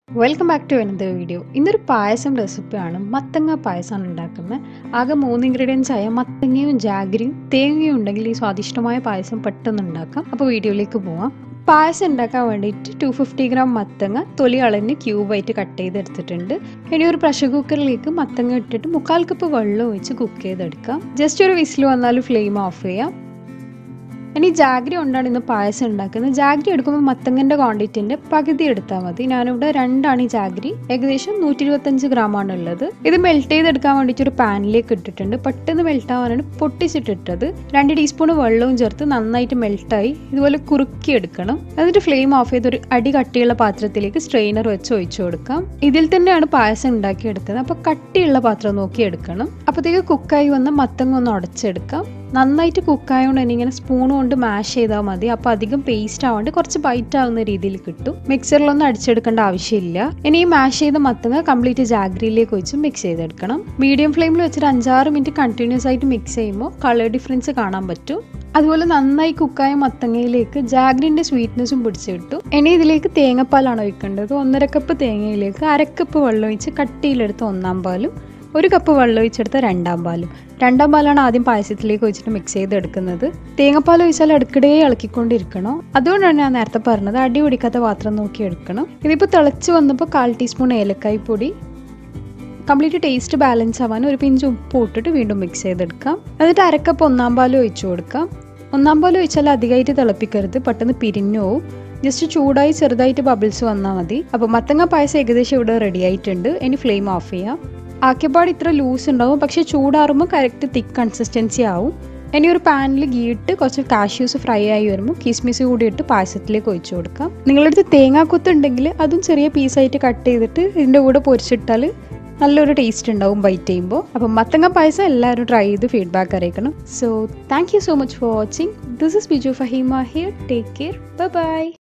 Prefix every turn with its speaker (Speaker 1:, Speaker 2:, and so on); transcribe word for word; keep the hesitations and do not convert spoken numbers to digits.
Speaker 1: Welcome back to another video. ഇന്നൊരു പായസം റെസിപ്പിയാണ്. മത്തങ്ങ പായസമാണ് ഉണ്ടാക്കുന്നത്. ആകെ മൂന്ന് ഇൻഗ്രീഡിയൻസ് ആയ മത്തങ്ങയും ജാഗരിയും തേങ്ങയും ഉണ്ടെങ്കിൽ ഈ സ്വാദിഷ്ടമായ പായസം പെട്ടെന്ന് ഉണ്ടാക്കാം. അപ്പോൾ വീഡിയോയിലേക്ക് പോവാം. പായസം ഉണ്ടാക്കാൻ വേണ്ടിയിട്ട് ടു ഫിഫ്റ്റി ഗ്രാം മത്തങ്ങ തൊലി അളഞ്ഞ് ക്യൂബായിട്ട് കട്ട് ചെയ്തെടുത്തിട്ടുണ്ട്. ഇനി ഒരു പ്രഷർ കുക്കറിലേക്ക് മത്തങ്ങ ഇട്ടിട്ട് മുക്കാൽ കപ്പ് വെള്ളം ഒഴിച്ച് കുക്ക് ചെയ്തെടുക്കാം. ജസ്റ്റ് ഒരു വിസിൽ വന്നാൽ ഫ്ലെയിം ഓഫ് ചെയ്യാം. ഇനി ജാഗരി കൊണ്ടാണ് ഇന്ന് പായസം ഉണ്ടാക്കുന്നത്. ജാഗരി എടുക്കുമ്പോൾ മത്തങ്ങൻ്റെ ക്വാണ്ടിറ്റിൻ്റെ പകുതി എടുത്താൽ മതി. ഞാനിവിടെ രണ്ടാണ് ഈ ജാഗരി, ഏകദേശം നൂറ്റി ഇരുപത്തഞ്ച് ഗ്രാമാണ് ഉള്ളത്. ഇത് മെൽറ്റ് ചെയ്തെടുക്കാൻ വേണ്ടിയിട്ട് ഒരു പാനിലേക്ക് ഇട്ടിട്ടുണ്ട്. പെട്ടെന്ന് മെൽറ്റ് ആവാനാണ് പൊട്ടിച്ചിട്ടിട്ടത്. രണ്ട് ടീസ്പൂൺ വെള്ളവും ചേർത്ത് നന്നായിട്ട് മെൽറ്റായി ഇതുപോലെ കുറുക്കി എടുക്കണം. എന്നിട്ട് ഫ്ലെയിം ഓഫ് ചെയ്ത് ഒരു അടി കട്ടിയുള്ള പാത്രത്തിലേക്ക് സ്ട്രെയിനർ വെച്ച് ഒഴിച്ചു കൊടുക്കാം. ഇതിൽ തന്നെയാണ് പായസം ഉണ്ടാക്കിയെടുക്കുന്നത്. അപ്പോൾ കട്ടിയുള്ള പാത്രം നോക്കി എടുക്കണം. അപ്പോഴത്തേക്ക് കുക്കായി വന്ന മത്തങ്ങ ഒന്ന് ഉടച്ചെടുക്കാം. നന്നായിട്ട് കുക്കായതുകൊണ്ട് തന്നെ ഇങ്ങനെ സ്പൂൺ കൊണ്ട് മാഷ് ചെയ്താൽ മതി. അപ്പോൾ അധികം പേസ്റ്റ് ആവാണ്ട് കുറച്ച് ബൈറ്റ് ആവുന്ന രീതിയിൽ കിട്ടും. മിക്സറിലൊന്നും അടിച്ചെടുക്കേണ്ട ആവശ്യമില്ല. ഇനി ഈ മാഷ് ചെയ്ത മത്തങ്ങ കംപ്ലീറ്റ് ജാഗരിയിലേക്ക് വെച്ച് മിക്സ് ചെയ്തെടുക്കണം. മീഡിയം ഫ്ലെയിമിൽ വെച്ചിട്ട് അഞ്ചാറ് മിനിറ്റ് കണ്ടിന്യൂസ് ആയിട്ട് മിക്സ് ചെയ്യുമ്പോൾ കളർ ഡിഫറൻസ് കാണാൻ പറ്റും. അതുപോലെ നന്നായി കുക്കായ മത്തങ്ങയിലേക്ക് ജാഗരിൻ്റെ സ്വീറ്റ്നെസ്സും പിടിച്ചു കിട്ടും. ഇനി ഇതിലേക്ക് തേങ്ങാപ്പാലാണ് ഒഴിക്കേണ്ടത്. ഒന്നര കപ്പ് തേങ്ങയിലേക്ക് അരക്കപ്പ് വെള്ളം ഒഴിച്ച് കട്ടിയിലെടുത്ത് ഒന്നാം പാലും ഒരു കപ്പ് വെള്ളം ഒഴിച്ചെടുത്ത രണ്ടാം പാലും രണ്ടാം പാലാണ് ആദ്യം പായസത്തിലേക്ക് ഒഴിച്ചിട്ട് മിക്സ് ചെയ്തെടുക്കുന്നത്. തേങ്ങാപ്പാൽ ഒഴിച്ചാൽ അടുക്കിടെ ഇളക്കിക്കൊണ്ടിരിക്കണം. അതുകൊണ്ടാണ് ഞാൻ നേരത്തെ പറഞ്ഞത് അടി പിടിക്കാത്ത പാത്രം നോക്കി എടുക്കണം. ഇതിപ്പോൾ തിളച്ച് വന്നപ്പോൾ കാൽ ടീസ്പൂൺ ഏലക്കായ് പൊടി, കംപ്ലീറ്റ് ടേസ്റ്റ് ബാലൻസ് ആവാൻ ഒരു പിഞ്ച് ഉപ്പ് ഇട്ടിട്ട് വീണ്ടും മിക്സ് ചെയ്തെടുക്കാം. എന്നിട്ട് അരക്കപ്പ് ഒന്നാം പാൽ ഒഴിച്ചു കൊടുക്കാം. ഒന്നാം പാൽ ഒഴിച്ചാൽ അധികമായിട്ട് തിളപ്പിക്കരുത്, പെട്ടെന്ന് പിരിഞ്ഞു പോവും. ജസ്റ്റ് ചൂടായി ചെറുതായിട്ട് ബബിൾസ് വന്നാൽ മതി. അപ്പോൾ മത്തങ്ങ പായസം ഏകദേശം ഇവിടെ റെഡി ആയിട്ടുണ്ട്. ഇനി ഫ്ലെയിം ഓഫ് ചെയ്യാം. ആക്കിയപാട് ഇത്ര ലൂസ് ഉണ്ടാവും, പക്ഷേ ചൂടാറുമ്പോൾ കറക്റ്റ് തിക്ക് കൺസിസ്റ്റൻസി ആവും. ഇനി ഒരു പാനിൽ ഗീ ഇട്ട് കുറച്ച് കാഷ്യൂസ് ഫ്രൈ ആയി വരുമ്പോൾ കിസ്മിസ് കൂടി ഇട്ട് പായസത്തിലേക്ക് ഒഴിച്ചു കൊടുക്കാം. നിങ്ങളുടെ അടുത്ത് തേങ്ങാക്കൊത്ത് ഉണ്ടെങ്കിൽ അതും ചെറിയ പീസായിട്ട് കട്ട് ചെയ്തിട്ട് ഇതിൻ്റെ കൂടെ പൊരിച്ചിട്ടാൽ നല്ലൊരു ടേസ്റ്റ് ഉണ്ടാവും ബൈറ്റ് ചെയ്യുമ്പോൾ. അപ്പം മത്തങ്ങ പായസം എല്ലാവരും ട്രൈ ചെയ്ത് ഫീഡ്ബാക്ക് അറിയിക്കണം. So thank you so much for watching. This is Biju Faheema here. Take care. Bye by.